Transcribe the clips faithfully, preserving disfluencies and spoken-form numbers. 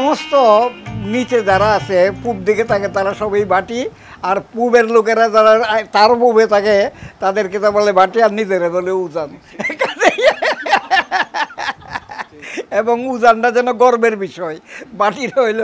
সমস্ত নিচে যারা আছে পূব দিকে থাকে তারা সবই বাটি, আর পূবের লোকেরা যারা তার পূবে থাকে তাদেরকে তা বলে বাটি, আর নিজেরা বলে উজান। এবং উজানটা যেন গর্বের বিষয়। বাটির হইল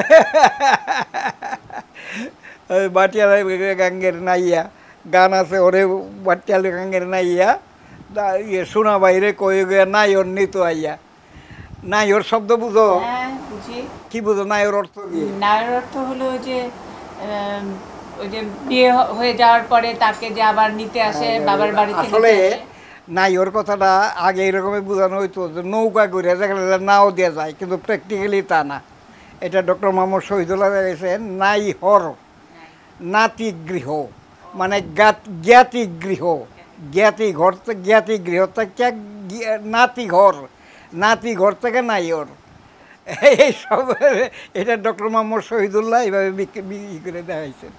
বাটিয়াল গাঙ্গের নাইয়া গান আছে, ওরে বাটিয়াল গাঙ্গের নাইয়া ইয়ে শোনা বাইরে কয়ে গিয়া নাই ওর নিত আইয়া। নাই ওর শব্দ বুঝো? কি বুঝো নাইর অর্থ? কি নাইর অর্থ হলো যে ওই যে বিয়ে হয়ে যাওয়ার পরে তাকে যে আবার নিতে আসে বাবার বাড়িতে। আসলে নাই ওর কথাটা আগে এরকমই বোঝানো হইতো যে নৌকা ঘুরে যেখানে নাও দেওয়া যায়, কিন্তু প্র্যাকটিক্যালি তা না। এটা ডক্টর মোহাম্মদ শহীদুল্লাহ গেছেন নাই হর নাতি গৃহ, মানে জ্ঞাতি গৃহ, জ্ঞাতি ঘর থেকে জ্ঞাতি গৃহ থেকে নাতি ঘর, নাতি ঘর থেকে নাই ওর। এই সব এটা ডক্টর মোহাম্মদ শহীদুল্লাহ এইভাবে বিক্রি করে দেখাইছেন।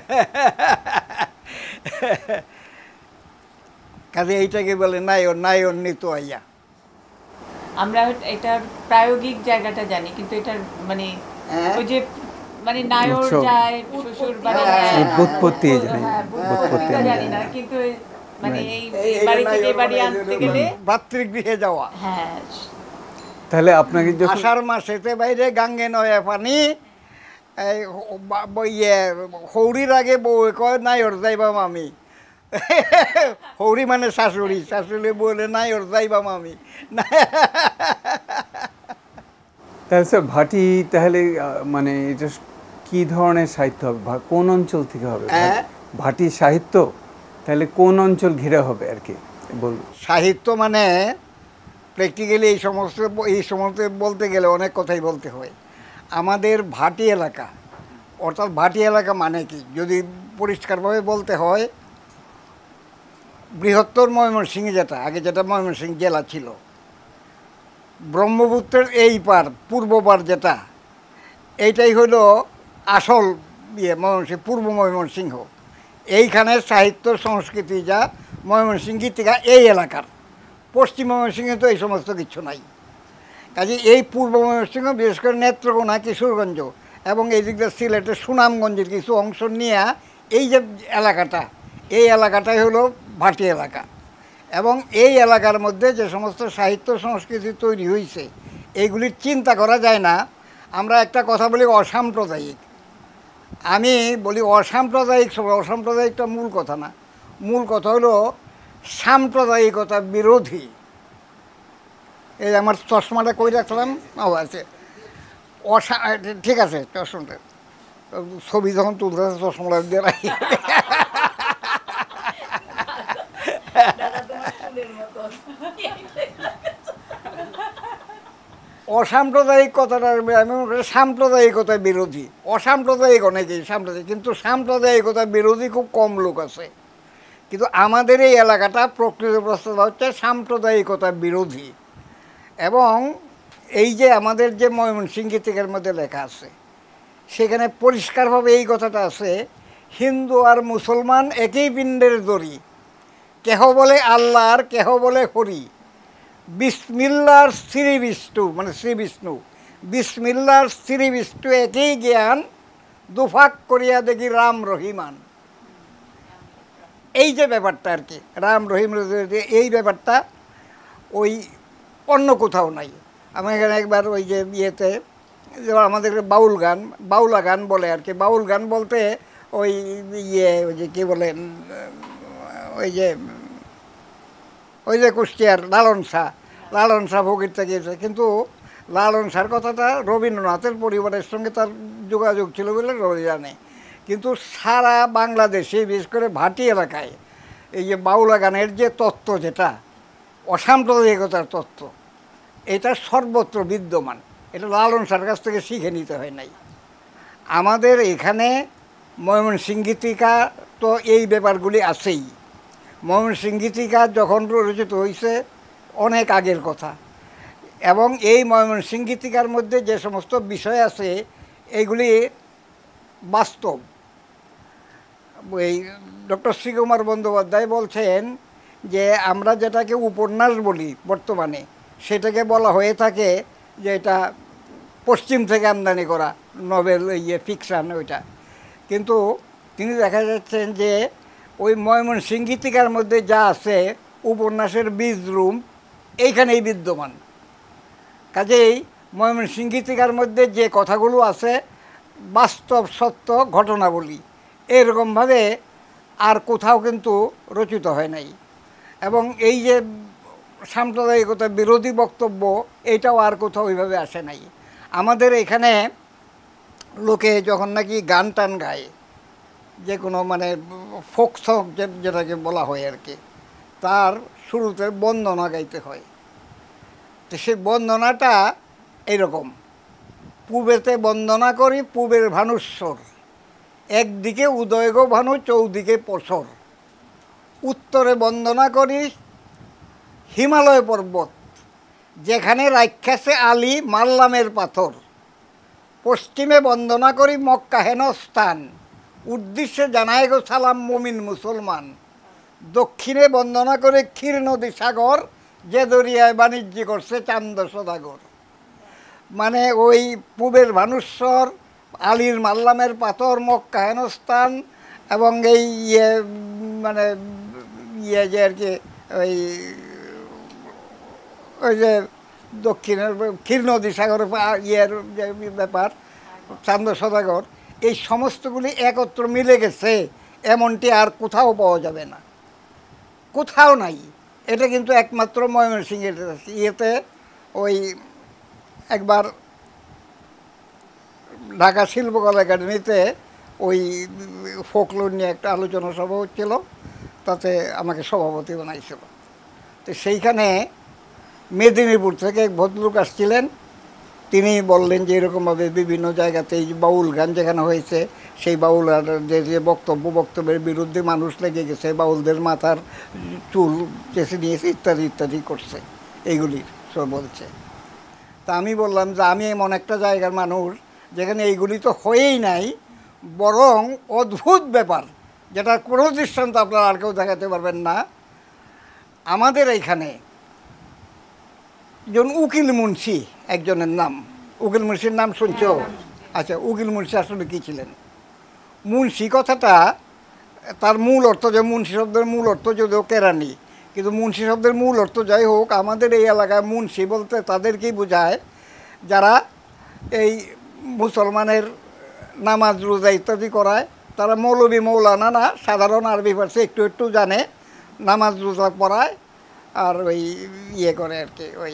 কাজে এইটাকে বলে নায়র, নায়র নিত আইয়া। আমরা এটার প্রায়োগিক জায়গাটা জানি, কিন্তু এটার মানে ওই যে মানে নায়র যায় শ্বশুর বাড়ি, উৎপত্তি জানি, উৎপত্তি জানি না, কিন্তু মানে এই বাড়ি থেকে বাড়ি আনতে গেলে ভাতৃগৃহে যাওয়া। হ্যাঁ, তাহলে আপনাকে আষাঢ় মাসেতে বাইরে গাঙ্গে নয় পানি, ইয়ে হৌরির আগে বউ কয় নায়র যাইবাম আমি। হৌরি মানে শাশুড়ি, শাশুড়ি বলে নায়র যাইবাম আমি। তাহলে স্যার ভাটি তাহলে মানে এটা কি ধরনের সাহিত্য হবে, কোন অঞ্চল থেকে হবে ভাটি সাহিত্য? তাহলে কোন অঞ্চল ঘিরে হবে আর কি বলুন? সাহিত্য মানে প্র্যাকটিক্যালি এই সমস্ত এই সমস্ত বলতে গেলে অনেক কথাই বলতে হয়। আমাদের ভাটি এলাকা, অর্থাৎ ভাটি এলাকা মানে কি যদি পরিষ্কারভাবে বলতে হয়, বৃহত্তর ময়মনসিংহ যেটা আগে যেটা ময়মনসিংহ জেলা ছিল, ব্রহ্মপুত্রের এই পার পূর্ব পার যেটা, এইটাই হলো আসল ইয়ে ময়মনসিংহ, পূর্ব ময়মনসিংহ। এইখানে সাহিত্য সংস্কৃতি যা ময়মনসিংহ গীতিকা এই এলাকার, পশ্চিম ময়মনসিংহে তো এই সমস্ত কিছু নাই। কাজে এই পূর্ব ময়মনসিংহ বিশেষ করে নেত্রকোনা, কিশোরগঞ্জ এবং এই দিক দিয়ে সিলেটের সুনামগঞ্জের কিছু অংশ নিয়ে এই যে এলাকাটা, এই এলাকাটাই হলো ভাটি এলাকা। এবং এই এলাকার মধ্যে যে সমস্ত সাহিত্য সংস্কৃতি তৈরি হয়েছে এইগুলির চিন্তা করা যায় না। আমরা একটা কথা বলি অসাম্প্রদায়িক, আমি বলি অসাম্প্রদায়িক, অসাম্প্রদায়িকটা মূল কথা না, মূল কথা হলো সাম্প্রদায়িকতা বিরোধী। এই আমার চশমাটা কই রাখলাম, ও আছে অসা, ঠিক আছে চশমাটা, ছবি যখন তুলতে চশমাটা দিয়ে রাখি। অসাম্প্রদায়িক কথাটা আমি সাম্প্রদায়িকতা বিরোধী। অসাম্প্রদায়িক অনেকেই সাম্প্রদায়িক, কিন্তু সাম্প্রদায়িকতা বিরোধী খুব কম লোক আছে। কিন্তু আমাদের এই এলাকাটা প্রকৃত প্রস্তাব হচ্ছে সাম্প্রদায়িকতা বিরোধী। এবং এই যে আমাদের যে ময়মনসিংহ গীতিকার মধ্যে লেখা আছে সেখানে পরিষ্কারভাবে এই কথাটা আছে, হিন্দু আর মুসলমান একই পিণ্ডের দড়ি, কেহ বলে আল্লাহ আর কেহ বলে হরি, বিসমিল্লার শ্রী বিষ্ণু মানে শ্রী বিষ্ণু, বিসমিল্লার শ্রী বিষ্ণু একই জ্ঞান, দুফাক করিয়া দেখি রাম রহিমান। এই যে ব্যাপারটা আর কি, রাম রহিম, এই ব্যাপারটা ওই অন্য কোথাও নাই। আমি এখানে একবার ওই যে ইয়েতে আমাদের বাউল গান, বাউলা গান বলে আর কি, বাউল গান বলতে ওই ইয়ে ওই যে কী বলেন ওই যে ওই যে কুষ্টিয়ার লালন শাহ, লালন শাহ ভোগীরটা গিয়েছে, কিন্তু লালন শাহর কথাটা রবীন্দ্রনাথের পরিবারের সঙ্গে তার যোগাযোগ ছিল বলে রবি জানে। কিন্তু সারা বাংলাদেশে বিশেষ করে ভাটি এলাকায় এই যে বাউলা গানের যে তত্ত্ব, যেটা অসাম্প্রদায়িকতার তত্ত্ব, এটা সর্বত্র বিদ্যমান। এটা লালন শাহর কাছ থেকে শিখে নিতে হয় নাই। আমাদের এখানে ময়মনসিংহ গীতিকা তো এই ব্যাপারগুলি আছেই। ময়মনসিংহ গীতিকা যখন রচিত হয়েছে অনেক আগের কথা, এবং এই ময়মনসিংহ গীতিকার মধ্যে যে সমস্ত বিষয় আছে এইগুলি বাস্তব। এই ডক্টর শ্রীকুমার বন্দ্যোপাধ্যায় বলছেন যে আমরা যেটাকে উপন্যাস বলি বর্তমানে, সেটাকে বলা হয়ে থাকে যে এটা পশ্চিম থেকে আমদানি করা নভেল ইয়ে ফিকশান ওইটা। কিন্তু তিনি দেখা যাচ্ছেন যে ওই ময়মনসিংহ গীতিকার মধ্যে যা আছে উপন্যাসের বীজ রুম এইখানেই বিদ্যমান। কাজেই ময়মনসিংহ গীতিকার মধ্যে যে কথাগুলো আছে বাস্তব সত্য ঘটনাবলী এরকমভাবে আর কোথাও কিন্তু রচিত হয় নাই। এবং এই যে সাম্প্রদায়িকতা বিরোধী বক্তব্য এইটাও আর কোথাও ওইভাবে আসে নাই। আমাদের এখানে লোকে যখন নাকি গান টান গায়, যে কোনো মানে ফোক সং যেটাকে বলা হয় আর কি, তার শুরুতে বন্দনা গাইতে হয়। তো সেই বন্দনাটা এইরকম: পূবেতে বন্দনা করি পূবের ভানুস্বর, একদিকে উদয় গো ভানু চৌদিকে পসর, উত্তরে বন্দনা করি হিমালয় পর্বত, যেখানে রাক্ষসে আলী মাল্লামের পাথর, পশ্চিমে বন্দনা করি মক্কা হেন স্থান, উদ্দেশ্যে জানায় গো সালাম মুমিন মুসলমান, দক্ষিণে বন্দনা করে ক্ষীর নদী সাগর, যে দরিয়ায় বাণিজ্য করছে চান্দ সদাগর। মানে ওই পূবের ভানুস্বর, আলীর মাল্লামের পাথর, মক্কা হেন স্থান এবং এই ইয়ে মানে ইয়ে যে আর কি ওই ওই যে দক্ষিণের ক্ষীর নদী সাগর ইয়ের যে ব্যাপার চান্দ সদাগর, এই সমস্তগুলি একত্র মিলে গেছে এমনটি আর কোথাও পাওয়া যাবে না, কোথাও নাই। এটা কিন্তু একমাত্র ময়মনসিংহের ইয়েতে। ওই একবার ঢাকা শিল্পকলা একাডেমিতে ওই ফোকলোর নিয়ে একটা আলোচনা সভা হচ্ছিল, তাতে আমাকে সভাপতি বানাইছিল। তো সেইখানে মেদিনীপুর থেকে এক ভদ্রলোক আসছিলেন, তিনি বললেন যে এরকমভাবে বিভিন্ন জায়গাতে এই বাউল গান যেখানে হয়েছে সেই বাউল যে যে বক্তব্য বক্তব্যের বিরুদ্ধে মানুষ লেগে গেছে, বাউলদের মাথার চুল চেঁচে নিয়েছে ইত্যাদি ইত্যাদি করছে, এইগুলির সব বলছে। তা আমি বললাম যে আমি এমন একটা জায়গার মানুষ যেখানে এইগুলি তো হয়েই নাই, বরং অদ্ভুত ব্যাপার যেটা কোনো দৃষ্টান্ত আপনারা আর কেউ দেখাতে পারবেন না। আমাদের এইখানে যেমন উকিল মুন্সি একজনের নাম, উকিল মুন্সির নাম শুনছ? আচ্ছা, উকিল মুন্সি আসলে কী ছিলেন? মুন্সি কথাটা তার মূল অর্থ, যে মুন্সি শব্দের মূল অর্থ যদিও কেরানি, কিন্তু মুন্সি শব্দের মূল অর্থ যাই হোক, আমাদের এই এলাকায় মুন্সি বলতে তাদেরকেই বোঝায় যারা এই মুসলমানের নামাজ রোজা ইত্যাদি করায়। তারা মৌলবি মৌলানা না, সাধারণ আরবি ফার্সি একটু একটু জানে, নামাজ রোজা পড়ায় আর ওই ইয়ে করে আর কি, ওই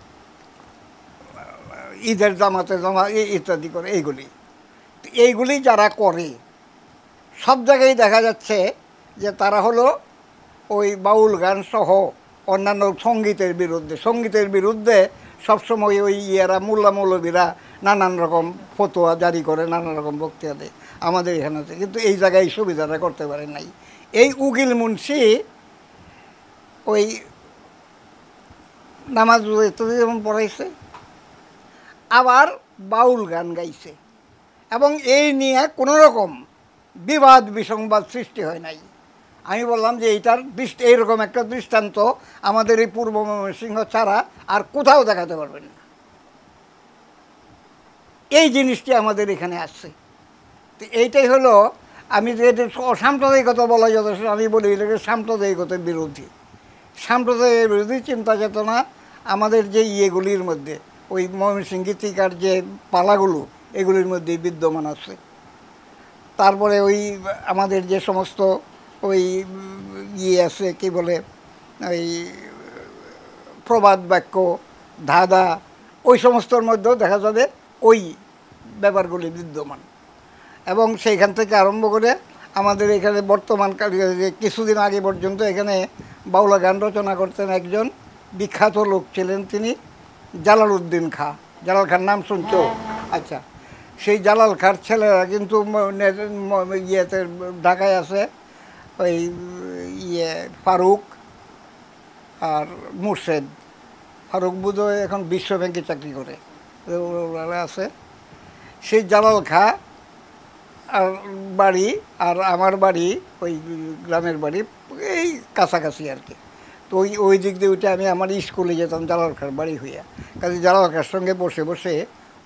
ঈদের জামাতে জমা ইত্যাদি করে। এইগুলি এইগুলি যারা করে সব জায়গায় দেখা যাচ্ছে যে তারা হলো ওই বাউল গান সহ অন্যান্য সঙ্গীতের বিরুদ্ধে সঙ্গীতের বিরুদ্ধে সবসময় ওই ইয়েরা মোল্লা মৌলবীরা নানান রকম ফতোয়া জারি করে, নানান রকম বক্তৃতা দেয় আমাদের এখানে। কিন্তু এই জায়গায় এই সুবিধাটা করতে পারে নাই। এই উকিল মুন্সি ওই নামাজ ইত্যাদি যেমন পড়াইছে, আবার বাউল গান গাইছে, এবং এই নিয়ে কোনো রকম বিবাদ বিসংবাদ সৃষ্টি হয় নাই। আমি বললাম যে এইটার দৃষ্টি এইরকম একটা দৃষ্টান্ত আমাদের এই পূর্ব ময়মনসিংহ ছাড়া আর কোথাও দেখাতে পারবেন না। এই জিনিসটি আমাদের এখানে আসছে। তো এইটাই হলো, আমি যে এটা অসাম্প্রদায়িকতা বলা যথেষ্ট, আমি বলি এটাকে সাম্প্রদায়িকতার বিরোধী। সাম্প্রদায়িক বিরোধী চিন্তা চেতনা আমাদের যে ইয়েগুলির মধ্যে, ওই ময়মনসিংহ গীতিকার যে পালাগুলো এগুলির মধ্যে বিদ্যমান আছে। তারপরে ওই আমাদের যে সমস্ত ওই ইয়ে আছে কি বলে, ওই প্রবাদ বাক্য ধাঁধা, ওই সমস্তর মধ্যেও দেখা যাবে ওই ব্যাপারগুলি বিদ্যমান। এবং সেইখান থেকে আরম্ভ করে আমাদের এখানে বর্তমানকালে কিছুদিন আগে পর্যন্ত এখানে বাউলা গান রচনা করতেন একজন বিখ্যাত লোক ছিলেন, তিনি জালাল উদ্দিন খাঁ। জালাল খান নাম শুনছো? আচ্ছা, সেই জালাল খাঁর ছেলেরা কিন্তু ইয়েতে ঢাকায় আছে, ওই ইয়ে ফারুক আর মুর্শেদ। ফারুক বোধহয় এখন বিশ্ব ব্যাংকে চাকরি করে আছে। সেই জালাল খাঁ আর বাড়ি আর আমার বাড়ি, ওই গ্রামের বাড়ি এই কাছাকাছি আর কি। তো ওই ওই দিক দিয়ে উঠে আমি আমার স্কুলে যেতাম জালাল খাঁর বাড়ি হইয়া। কাজে জালাল খাঁর সঙ্গে বসে বসে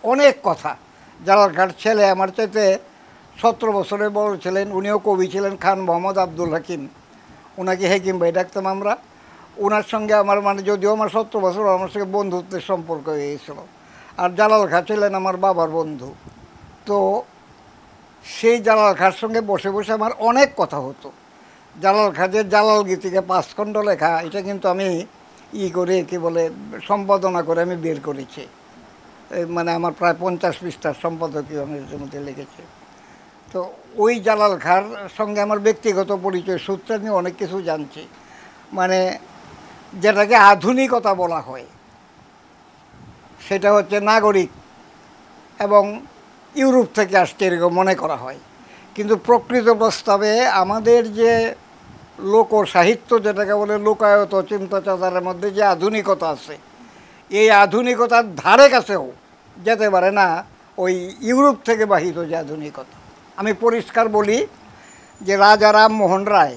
অনেক কথা। জালাল খাঁর ছেলে আমার চাইতে সতেরো বছরের বড় ছিলেন, উনিও কবি ছিলেন, খান মোহাম্মদ আব্দুল হাকিম, ওনাকে হাকিম ভাই ডাকতাম আমরা। ওনার সঙ্গে আমার মানে যদিও আমার সতেরো বছর আমার সঙ্গে বন্ধুত্বের সম্পর্ক হয়ে গিয়েছিল। আর জালাল খাঁ ছিলেন আমার বাবার বন্ধু। তো সেই জালাল খাঁর সঙ্গে বসে বসে আমার অনেক কথা হতো। জালাল খাঁ যে জালাল গীতিকে পাঁচ খণ্ড লেখা, এটা কিন্তু আমি ই করে কি বলে সম্পাদনা করে আমি বের করেছি। মানে আমার প্রায় পঞ্চাশ পৃষ্ঠার সম্পাদকীয় আমি এর মধ্যে লিখেছি। তো ওই জালাল খাঁর সঙ্গে আমার ব্যক্তিগত পরিচয় সূত্রে আমি অনেক কিছু জানছি। মানে যেটাকে আধুনিকতা বলা হয় সেটা হচ্ছে নাগরিক এবং ইউরোপ থেকে আসছে এরকম মনে করা হয়। কিন্তু প্রকৃত প্রস্তাবে আমাদের যে লোক সাহিত্য যেটাকে বলে লোকায়ত চিন্তাচারের মধ্যে যে আধুনিকতা আছে, এই আধুনিকতার ধারে কাছেও যেতে পারে না ওই ইউরোপ থেকে বাহিত যে আধুনিকতা। আমি পরিষ্কার বলি যে রাজা রামমোহন রায়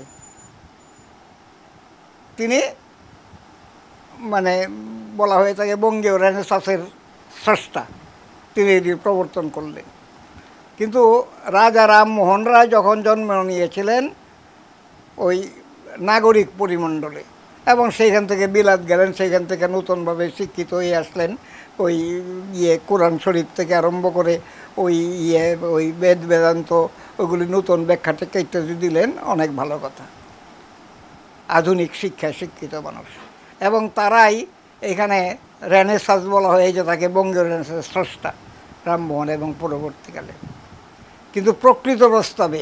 তিনি মানে বলা হয়ে থাকে বঙ্গীয় রেনেসাঁসের স্রষ্টা, তিনি এটি প্রবর্তন করলেন। কিন্তু রাজা রামমোহন রায় যখন জন্ম নিয়েছিলেন ওই নাগরিক পরিমণ্ডলে এবং সেইখান থেকে বিলাত গেলেন, সেইখান থেকে নতুনভাবে শিক্ষিত হয়ে আসলেন। ওই ইয়ে কোরআন শরীফ থেকে আরম্ভ করে ওই ইয়ে ওই বেদ বেদান্ত ওগুলি নতুন ব্যাখ্যা টেখ্যা ইত্যাদি দিলেন, অনেক ভালো কথা। আধুনিক শিক্ষায় শিক্ষিত মানুষ এবং তারাই এখানে রেনেসাঁস বলা হয় যে তাকে বঙ্গীয় রেনেসাঁস স্রষ্টা রামমোহন এবং পরবর্তীকালে। কিন্তু প্রকৃত প্রস্তাবে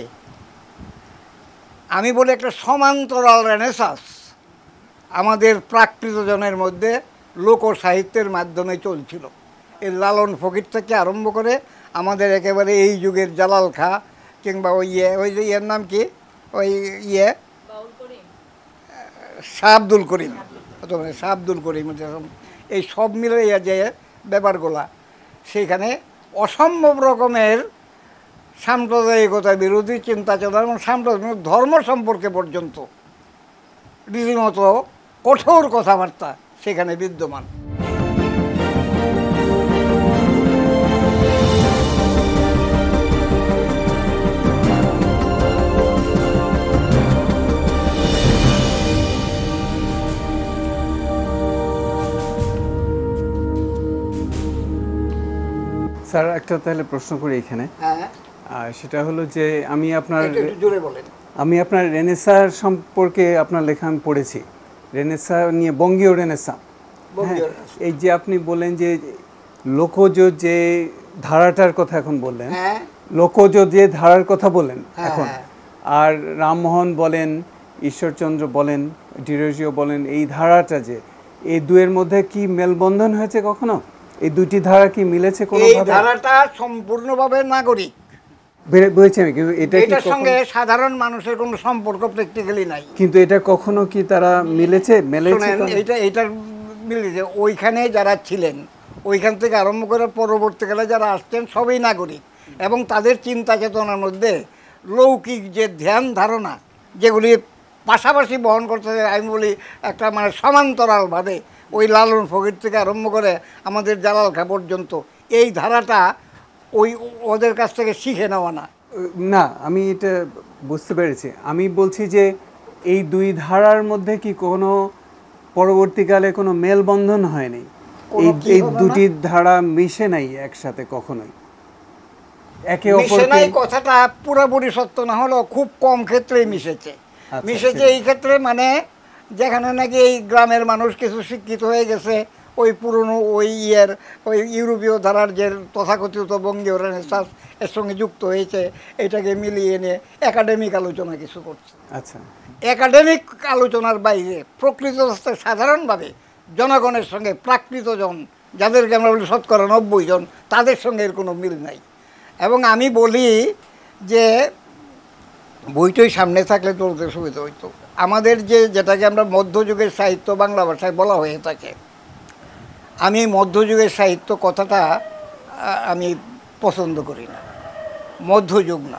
আমি বলি একটা সমান্তরাল রেনেসাঁস আমাদের প্রাকৃতজনের মধ্যে লোক সাহিত্যের মাধ্যমে চলছিল। এই লালন ফকির থেকে আরম্ভ করে আমাদের একেবারে এই যুগের জালাল খাঁ কিংবা ওই ইয়ে ওই যে ইয়ের নাম কি ওই ইয়ে শাহ আব্দুল করিম, শাহ আব্দুল করিম, এই সব মিলে যে ব্যাপারগুলা সেইখানে অসম্ভব রকমের সাম্প্রদায়িকতা বিরোধী চিন্তাচেতনা এবং সাম্প্রদায়িক ধর্ম সম্পর্কে পর্যন্ত রীতিমতো কঠোর কথাবার্তা সেখানে বিদ্যমান। স্যার একটা তাহলে প্রশ্ন করি এখানে, হ্যাঁ, আর সেটা হলো যে আমি আপনার জোরে বলেন। আমি আপনার রেনেসাঁ সম্পর্কে আপনার লেখা আমি পড়েছি, রেনেসাঁ নিয়ে, বঙ্গীয় রেনেসাঁ। হ্যাঁ, এই যে আপনি বললেন যে লোকজ যে ধারাটার কথা এখন বললেন, হ্যাঁ, লোকজ যে ধারার কথা বলেন হ্যাঁ, এখন, হ্যাঁ। আর রামমোহন বলেন, ঈশ্বরচন্দ্র বলেন, ডিরোজিও বলেন, এই ধারাটা যে এই দুয়ের মধ্যে কি মেলবন্ধন হয়েছে কখনো? এই দুটি ধারা কি মিলেছে কোনো এই ভাবে? ধারাটা সম্পূর্ণভাবে নাগরিক, বুঝেছি আমি, কিন্তু এটা কি এটার কখনো- সঙ্গে সাধারণ মানুষের কোনো সম্পর্ক প্র্যাকটিক্যালি নাই। কিন্তু এটা কখনো কি তারা মিলেছে মেলেছে শোনেন, কোনো? এইটা এইটার মিলেছে। ওইখানে যারা ছিলেন ওইখান থেকে আরম্ভ করে পরবর্তীকালে যারা আসছেন সবই নাগরিক এবং তাদের চিন্তা চেতনার মধ্যে লৌকিক যে ধ্যান ধারণা যেগুলি পাশাপাশি বহন করতে, আমি বলি একটা মানে সমান্তরালভাবে ওই লালন ফকির থেকে আরম্ভ করে আমাদের জালাল খাঁ পর্যন্ত এই ধারাটা ওই ওদের কাছ থেকে শিখে নেওয়া না। না, আমি এটা বুঝতে পেরেছি। আমি বলছি যে এই দুই ধারার মধ্যে কি কোনো পরবর্তীকালে কোনো মেলবন্ধন হয়নি? এই এই দুটি ধারা মিশে নাই একসাথে কখনোই, একে মিশে নাই অপরকে? কথাটা পুরোপুরি সত্য না হলেও খুব কম ক্ষেত্রেই মিশেছে। আচ্ছা, মিশেছে এই ক্ষেত্রে মানে যেখানে নাকি এই গ্রামের মানুষ কিছু শিক্ষিত হয়ে গেছে, ওই পুরনো ওই ইয়ের ওই ইউরোপীয় ধারার যে তথাকথিত বঙ্গীয় রেনেসাঁস এর সঙ্গে যুক্ত হয়েছে, এটাকে মিলিয়ে নিয়ে একাডেমিক আলোচনা কিছু করছে। আচ্ছা, একাডেমিক আলোচনার বাইরে প্রকৃত অবস্থায় সাধারণভাবে জনগণের সঙ্গে প্রাকৃতজন যাদেরকে আমরা বলি শতকরা নব্বই জন, তাদের সঙ্গে এর কোনো মিল নাই। এবং আমি বলি যে বইটাই সামনে থাকলে চলতে সুবিধা হইতো। আমাদের যে যেটাকে আমরা মধ্যযুগের সাহিত্য বাংলা ভাষায় বলা হয়ে থাকে, আমি মধ্যযুগের সাহিত্য কথাটা আমি পছন্দ করি না, মধ্যযুগ না।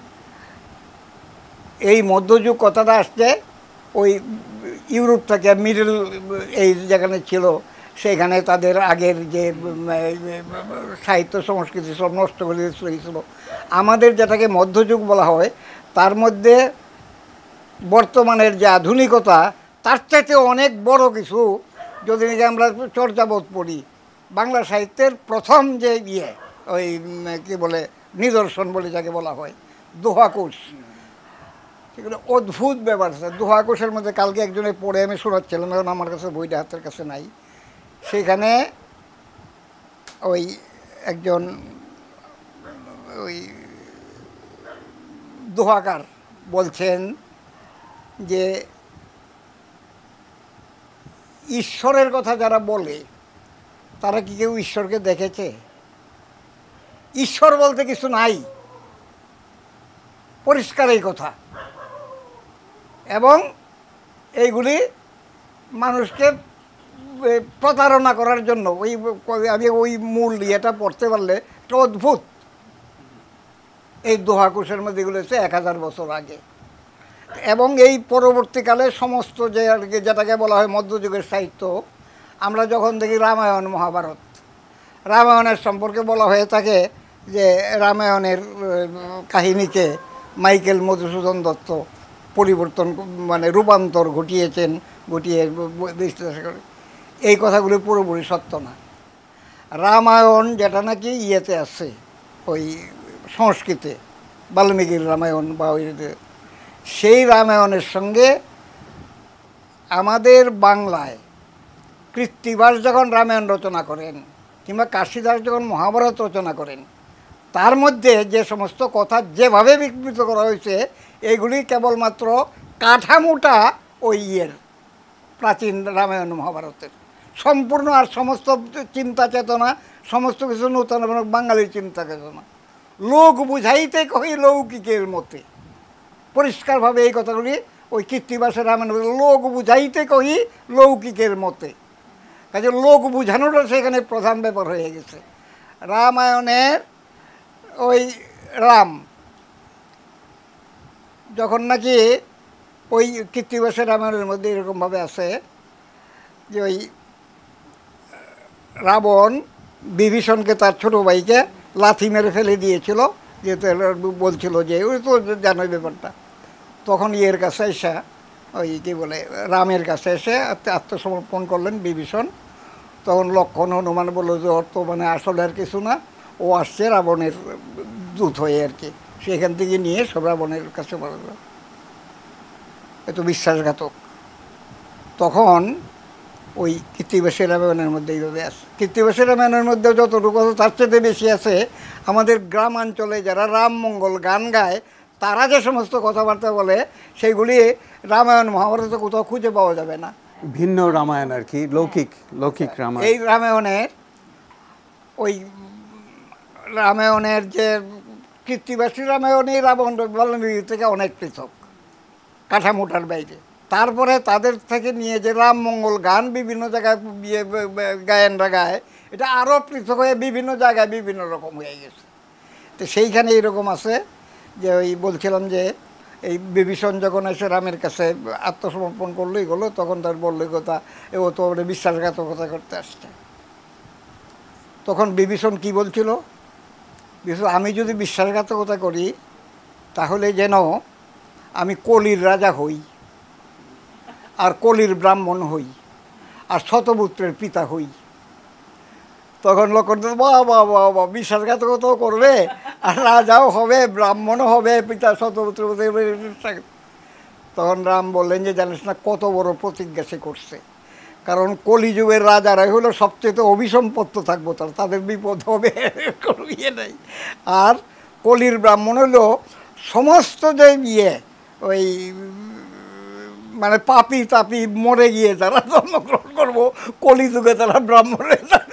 এই মধ্যযুগ কথাটা আসছে ওই ইউরোপ থেকে, মিডল এই যেখানে ছিল সেখানে তাদের আগের যে সাহিত্য সংস্কৃতি সব নষ্ট করে দিয়েছিল। আমাদের যেটাকে মধ্যযুগ বলা হয় তার মধ্যে বর্তমানের যে আধুনিকতা তার চাইতে অনেক বড় কিছু যদি নাকি আমরা চর্যাবোধ পড়ি। বাংলা সাহিত্যের প্রথম যে ইয়ে ওই কী বলে নিদর্শন বলে যাকে বলা হয় দোহাকুশ, সেগুলো অদ্ভুত ব্যাপার আছে। দোহাকুশের মধ্যে কালকে একজনে পড়ে আমি শোনাচ্ছিলাম, এখন আমার কাছে বইটা হাতের কাছে নাই। সেখানে ওই একজন ওই দোহাকার বলছেন যে ঈশ্বরের কথা যারা বলে তারা কি কেউ ঈশ্বরকে দেখেছে? ঈশ্বর বলতে কিছু নাই, পরিষ্কার এই কথা। এবং এইগুলি মানুষকে প্রতারণা করার জন্য ওই আমি ওই মূল ইয়েটা পড়তে পারলে একটা অদ্ভুত। এই দোহাকুশের মধ্যে এগুলো হচ্ছে এক হাজার বছর আগে। এবং এই পরবর্তীকালে সমস্ত যে আর কি যেটাকে বলা হয় মধ্যযুগের সাহিত্য, আমরা যখন দেখি রামায়ণ মহাভারত, রামায়ণের সম্পর্কে বলা হয়ে থাকে যে রামায়ণের কাহিনীকে মাইকেল মধুসূদন দত্ত পরিবর্তন মানে রূপান্তর ঘটিয়েছেন, ঘটিয়ে বিশ্লেষণ করে। এই কথাগুলি পুরোপুরি সত্য না। রামায়ণ যেটা নাকি ইয়েতে আছে ওই সংস্কৃতে বাল্মীকির রামায়ণ বা ওই সেই রামায়ণের সঙ্গে আমাদের বাংলায় কৃত্তিবাস যখন রামায়ণ রচনা করেন কিংবা কাশিদাস যখন মহাভারত রচনা করেন তার মধ্যে যে সমস্ত কথা যেভাবে বিকৃত করা হয়েছে এগুলি কেবলমাত্র কাঠামোটা ওই ইয়ের প্রাচীন রামায়ণ মহাভারতের সম্পূর্ণ। আর সমস্ত চিন্তা চেতনা সমস্ত কিছু নূতন বাঙালির চিন্তা চেতনা। লোক বুঝাইতে কই লৌকিকের মতে, পরিষ্কারভাবে এই কথাগুলি ওই কৃত্তিবাসের রামায়ণ লোক বুঝাইতে কই লৌকিকের মতে। কাজে লোক বুঝানোটা সেখানে প্রধান ব্যাপার হয়ে গেছে। রামায়ণের ওই রাম যখন নাকি ওই কৃত্তিবাসের রামায়ণের মধ্যে এরকমভাবে আছে যে ওই রাবণ বিভীষণকে তার ছোটো ভাইকে লাথি মেরে ফেলে দিয়েছিল, যেহেতু বলছিল যে ওই তো জানোই ব্যাপারটা। তখন ইয়ের কাছে এসে ওই কী বলে রামের কাছে এসে আত্মসমর্পণ করলেন বিভীষণ। তখন লক্ষ্মণ হনুমান বলল যে ওর তো মানে আসলে আর কিছু না, ও আসছে রাবণের দূত হয়ে আর কি, সেখান থেকে নিয়ে সব রাবণের কাছে বলল এ তো বিশ্বাসঘাতক। তখন ওই কৃত্তিবাসের রামায়ণের মধ্যে এইভাবে আছে। কৃত্তিবাসের রামায়ণের মধ্যে যতটুকু আছে তার চেয়ে বেশি আছে আমাদের গ্রামাঞ্চলে যারা রাম মঙ্গল গান গায় তারা যে সমস্ত কথাবার্তা বলে সেইগুলি রামায়ণ মহাভারতে কোথাও খুঁজে পাওয়া যাবে না। ভিন্ন রামায়ণ আর কি, লৌকিক লৌকিক রামায়ণ। এই রামায়ণের ওই রামায়ণের যে কৃত্তিবাসী রামায়ণ এই রাবণ বাল্মীকি থেকে অনেক পৃথক কাঠামোটার বাইরে। তারপরে তাদের থেকে নিয়ে যে রাম মঙ্গল গান বিভিন্ন জায়গায় গায়নরা গায় এটা আরও পৃথক হয়ে বিভিন্ন জায়গায় বিভিন্ন রকম হয়ে গেছে। তো সেইখানে এইরকম আছে যে ওই বলছিলাম যে এই বিভীষণ যখন এসে রামের কাছে আত্মসমর্পণ করলোই গেলো, তখন তার বললো কথা ও তো বিশ্বাসঘাতকতা করতে আসছে। তখন বিভীষণ কি বলছিল, বিভীষণ আমি যদি বিশ্বাসঘাতকতা করি তাহলে যেন আমি কলির রাজা হই আর কলির ব্রাহ্মণ হই আর শতপুত্রের পিতা হই। তখন লক্ষণ বাহ বাহ বাহ বাহ বিশ্বাসঘাতকতাও করবে আর রাজাও হবে ব্রাহ্মণও হবে পিতা শতপুত্র। তখন রাম বললেন যে জানিস না কত বড় প্রতিজ্ঞা সে করছে, কারণ কলিযুগের রাজারাই হলো সবচেয়ে অভিসম্পত্ত থাকবো, তার তাদের বিপদ হবে কোনো ইয়ে নেই। আর কলির ব্রাহ্মণ হলো সমস্ত যে ইয়ে ওই মানে পাপি তাপি মরে গিয়ে যারা জন্মগ্রহণ করবো কলিযুগে তারা ব্রাহ্মণ হয়ে যাবে।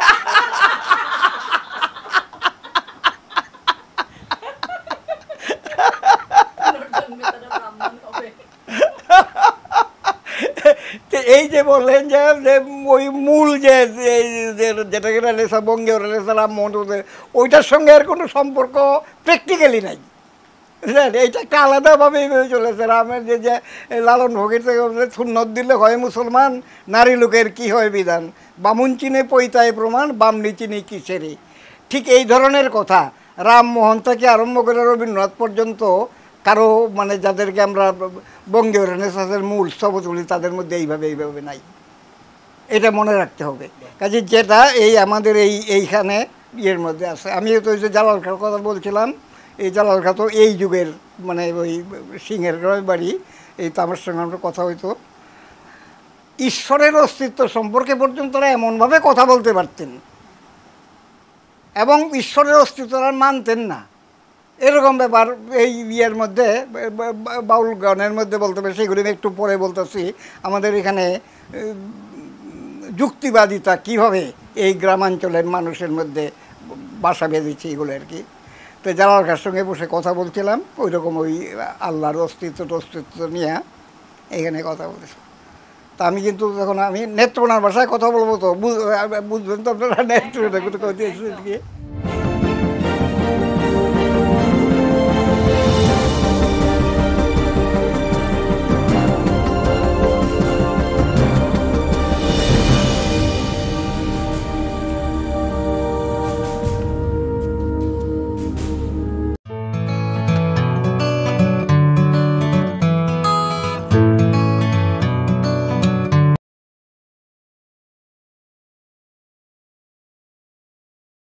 এই যে বললেন যে ওই মূল যে যেটাকে রেলেসা বঙ্গীয় রেলেসা রাম মোহন ওইটার সঙ্গে আর কোনো সম্পর্ক প্র্যাকটিক্যালি নাই। বুঝলেন, এইটা একটা আলাদাভাবে এইভাবে চলেছে। রামের যে যে লালন ভোগের থেকে সুন্নত দিলে হয় মুসলমান, নারী লোকের কি হয় বিধান, বামুন চিনে পৈতায় প্রমাণ, বামনি চিনি কিসেরই। ঠিক এই ধরনের কথা রামমোহন থেকে আরম্ভ করে রবীন্দ্রনাথ পর্যন্ত কারো মানে যাদেরকে আমরা বঙ্গীয় রেনেসাঁসের মূল স্থপতি বলি তাদের মধ্যে এইভাবে এইভাবে নাই। এটা মনে রাখতে হবে। কাজে যেটা এই আমাদের এই এইখানে ইয়ের মধ্যে আছে। আমি তো ওই যে জালাল খাঁর কথা বলছিলাম, এই জালাল খাঁ তো এই যুগের মানে ওই সিংহের গ্রামের বাড়ি, এই তো আমার সঙ্গে আমরা কথা হইতো, ঈশ্বরের অস্তিত্ব সম্পর্কে পর্যন্ত তারা এমনভাবে কথা বলতে পারতেন এবং ঈশ্বরের অস্তিত্ব তারা মানতেন না, এরকম ব্যাপার এই ইয়ের মধ্যে বাউল গানের মধ্যে বলতে পারে। সেগুলি আমি একটু পরে বলতেছি। আমাদের এখানে যুক্তিবাদিতা কীভাবে এই গ্রামাঞ্চলের মানুষের মধ্যে বাসা বেঁধেছে এগুলো আর কি। তো জালাল খাঁর সঙ্গে বসে কথা বলছিলাম ওই রকম ওই আল্লাহর অস্তিত্ব অস্তিত্ব নিয়ে এখানে কথা বলতেছি। তা আমি কিন্তু যখন আমি নেত্রকোনার ভাষায় কথা বলবো তো বুঝবেন তো আপনারা নেত্রকোনা কথা